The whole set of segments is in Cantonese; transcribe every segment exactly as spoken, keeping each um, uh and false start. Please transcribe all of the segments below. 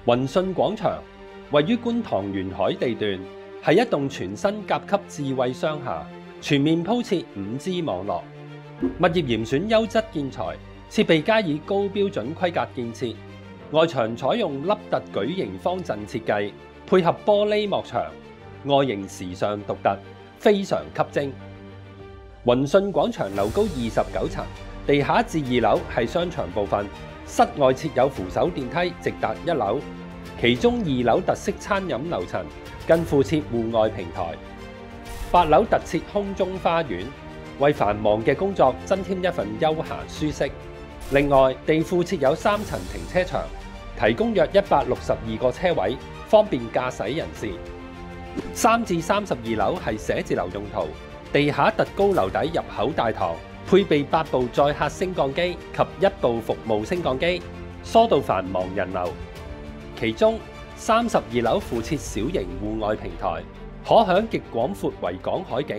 雲信廣場位於觀塘沿海地段，係一棟全新甲級智慧商廈，全面鋪設五 G 網絡，物業嚴選優質建材，設備加以高標準規格建設，外牆採用凹凸矩形方陣設計，配合玻璃幕牆，外形時尚獨特，非常吸睛。雲信廣場樓高二十九層，地下至二樓係商場部分，室外設有扶手電梯直達一樓，其中二樓特色餐飲樓層更附設戶外平台，八樓特設空中花園，為繁忙嘅工作增添一份休閒舒適。另外，地庫設有三層停車場，提供約一百六十二個車位，方便駕駛人士。三至三十二樓係寫字樓用途，地下特高樓底入口大堂，配備八部載客升降機及一部服務升降機，疏導繁忙人流。其中三十二樓附設小型戶外平台，可享極廣闊維港海景。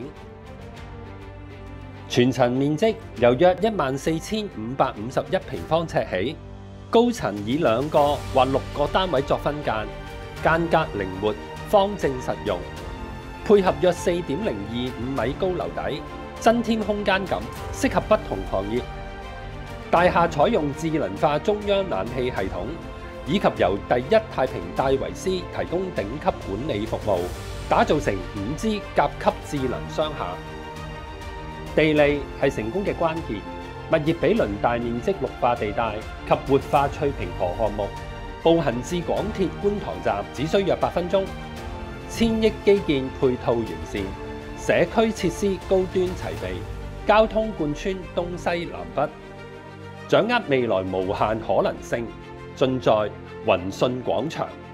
全層面積由約一萬四千五百五十一平方尺起，高層以兩個或六個單位作分間，間隔靈活，方正實用，配合約四點零二五米高樓底，增添空間感，適合不同行業。大廈採用智能化中央冷氣系統，以及由第一太平戴維斯提供頂級管理服務，打造成五 G 甲級智能商廈。地利係成功嘅關鍵，物業比鄰大面積綠化地帶及活化翠屏河項目，步行至港鐵觀塘站只需約八分鐘。千億基建配套完善，社區設施高端齊備，交通貫穿東西南北，掌握未來無限可能性，盡在雲信廣場。